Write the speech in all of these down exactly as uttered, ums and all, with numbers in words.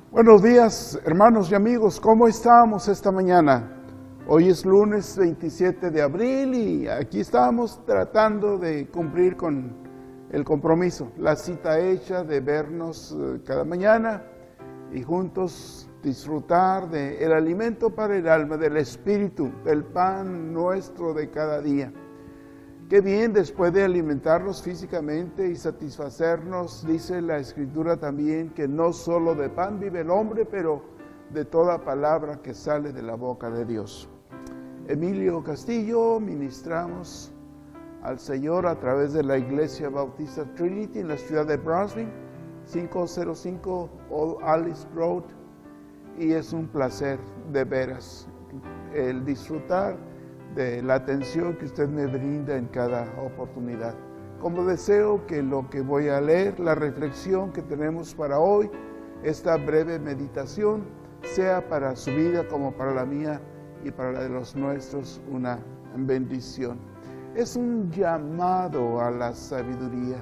Buenos días, hermanos y amigos, ¿cómo estamos esta mañana? Hoy es lunes veintisiete de abril y aquí estamos tratando de cumplir con el compromiso, la cita hecha de vernos cada mañana y juntos disfrutar del alimento para el alma, del espíritu, del pan nuestro de cada día. Qué bien, después de alimentarnos físicamente y satisfacernos, dice la Escritura también que no solo de pan vive el hombre, pero de toda palabra que sale de la boca de Dios. Emilio Castillo, ministramos al Señor a través de la Iglesia Bautista Trinity en la ciudad de Brownsville, quinientos cinco Old Alice Road, y es un placer de veras el disfrutar de la atención que usted me brinda en cada oportunidad. Como deseo que lo que voy a leer, la reflexión que tenemos para hoy, esta breve meditación, sea para su vida como para la mía y para la de los nuestros una bendición. Es un llamado a la sabiduría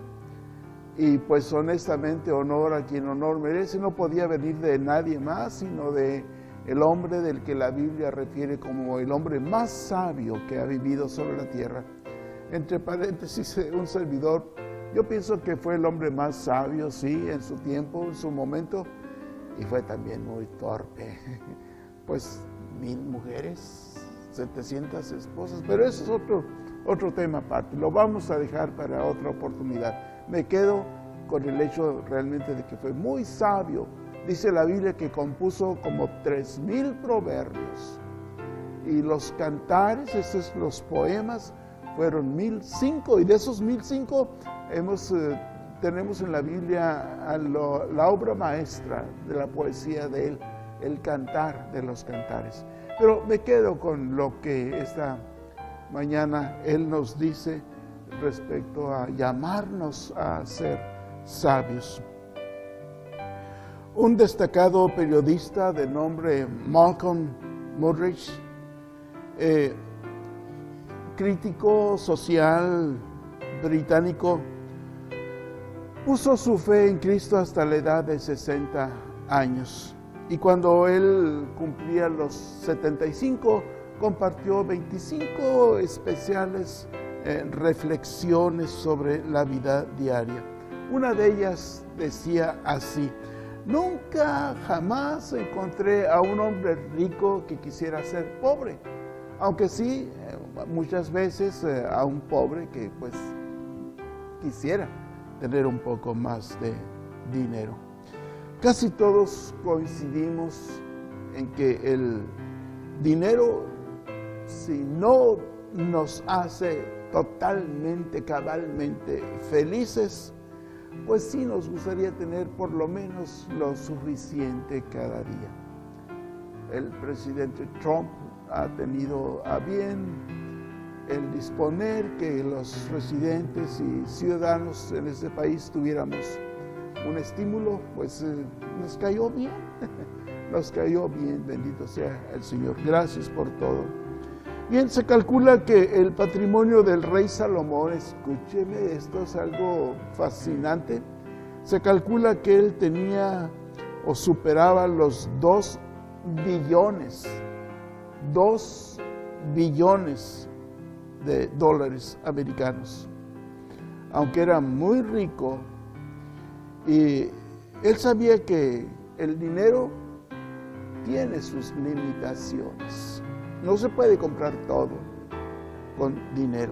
y pues honestamente honor a quien honor merece. No podía venir de nadie más sino de el hombre del que la Biblia refiere como el hombre más sabio que ha vivido sobre la tierra. Entre paréntesis, un servidor, yo pienso que fue el hombre más sabio, sí, en su tiempo, en su momento, y fue también muy torpe. Pues mil mujeres, setecientas esposas, pero eso es otro, otro tema aparte, lo vamos a dejar para otra oportunidad. Me quedo con el hecho realmente de que fue muy sabio. Dice la Biblia que compuso como tres mil proverbios y los cantares, esos los poemas, fueron mil cinco, y de esos mil cinco hemos, eh, tenemos en la Biblia a lo, la obra maestra de la poesía de él, el cantar de los cantares. Pero me quedo con lo que esta mañana él nos dice respecto a llamarnos a ser sabios. Un destacado periodista de nombre Malcolm Muggeridge, eh, crítico social británico, puso su fe en Cristo hasta la edad de sesenta años. Y cuando él cumplía los setenta y cinco, compartió veinticinco especiales eh, reflexiones sobre la vida diaria. Una de ellas decía así: nunca jamás encontré a un hombre rico que quisiera ser pobre, aunque sí, muchas veces a un pobre que pues quisiera tener un poco más de dinero. Casi todos coincidimos en que el dinero, si no nos hace totalmente, cabalmente felices, pues sí nos gustaría tener por lo menos lo suficiente cada día. El presidente Trump ha tenido a bien el disponer que los residentes y ciudadanos en este país tuviéramos un estímulo, pues eh, nos cayó bien, nos cayó bien, bendito sea el Señor. Gracias por todo. Bien, se calcula que el patrimonio del rey Salomón, escúcheme, esto es algo fascinante, se calcula que él tenía o superaba los dos billones, dos billones de dólares americanos, aunque era muy rico, y él sabía que el dinero tiene sus limitaciones. No se puede comprar todo con dinero.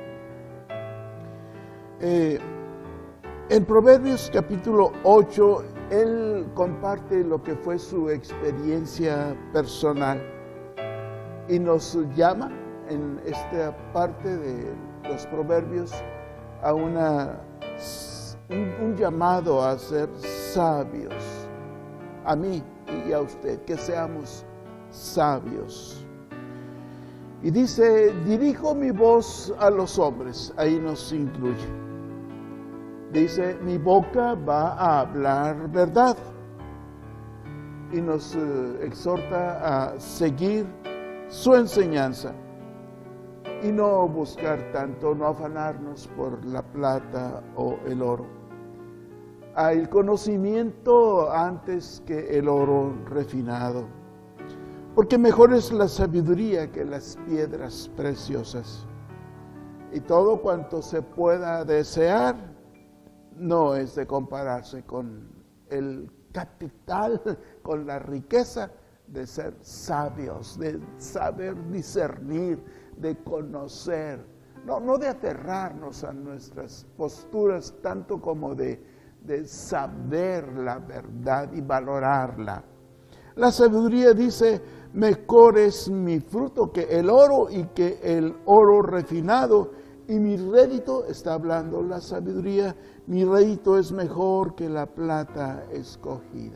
Eh, en Proverbios capítulo ocho, él comparte lo que fue su experiencia personal y nos llama en esta parte de los Proverbios a una, un, un llamado a ser sabios, a mí y a usted, que seamos sabios. Y dice, dirijo mi voz a los hombres, ahí nos incluye. Dice, mi boca va a hablar verdad. Y nos eh, exhorta a seguir su enseñanza y no buscar tanto, no afanarnos por la plata o el oro. al conocimiento antes que el oro refinado. Porque mejor es la sabiduría que las piedras preciosas. Y todo cuanto se pueda desear no es de compararse con el capital, con la riqueza de ser sabios, de saber discernir, de conocer. No, no de aterrarnos a nuestras posturas, tanto como de, de saber la verdad y valorarla. La sabiduría dice, mejor es mi fruto que el oro y que el oro refinado, y mi rédito, está hablando la sabiduría, mi rédito es mejor que la plata escogida.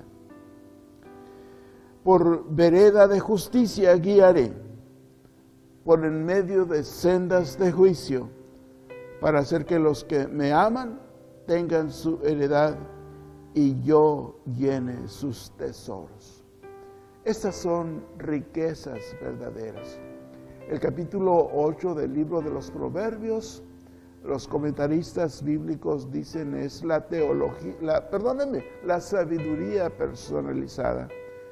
Por vereda de justicia guiaré, por en medio de sendas de juicio, para hacer que los que me aman tengan su heredad y yo llene sus tesoros. Estas son riquezas verdaderas. El capítulo ocho del libro de los Proverbios, los comentaristas bíblicos dicen es la teología, la, perdónenme, la sabiduría personalizada.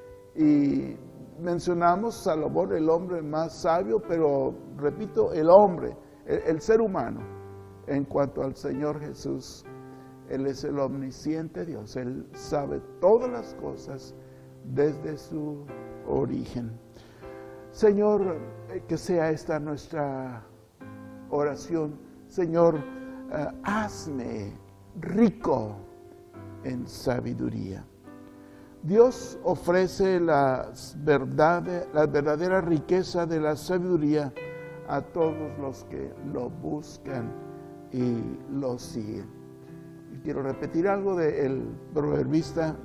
Y mencionamos Salomón, el hombre más sabio, pero repito, el hombre, el, el ser humano. En cuanto al Señor Jesús, Él es el omnisciente Dios, Él sabe todas las cosas desde su origen. Señor, que sea esta nuestra oración. Señor, uh, hazme rico en sabiduría. Dios ofrece las verdades, la verdadera riqueza de la sabiduría a todos los que lo buscan y lo siguen. Y quiero repetir algo del proverbista.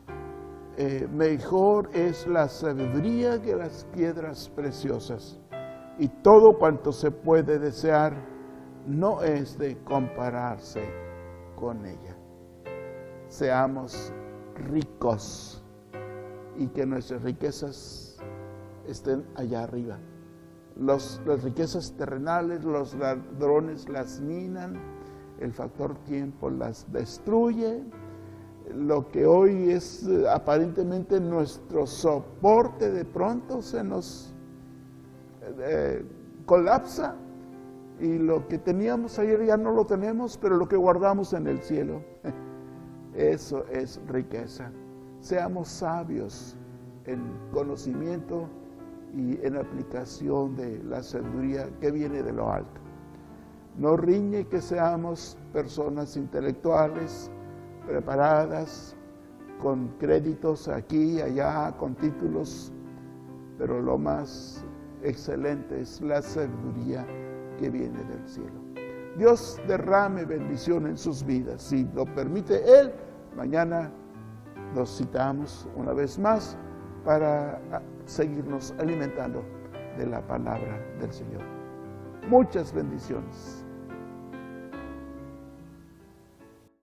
Eh, mejor es la sabiduría que las piedras preciosas, y todo cuanto se puede desear no es de compararse con ella. Seamos ricos y que nuestras riquezas estén allá arriba. Los, las riquezas terrenales, los ladrones las minan, el factor tiempo las destruye. Lo que hoy es eh, aparentemente nuestro soporte, de pronto se nos eh, colapsa, y lo que teníamos ayer ya no lo tenemos, pero lo que guardamos en el cielo, eso es riqueza. Seamos sabios en conocimiento y en aplicación de la sabiduría que viene de lo alto. No riñe que seamos personas intelectuales, preparadas, con créditos aquí y allá, con títulos, pero lo más excelente es la sabiduría que viene del cielo. Dios derrame bendición en sus vidas. Si lo permite Él, mañana nos citamos una vez más para seguirnos alimentando de la palabra del Señor. Muchas bendiciones.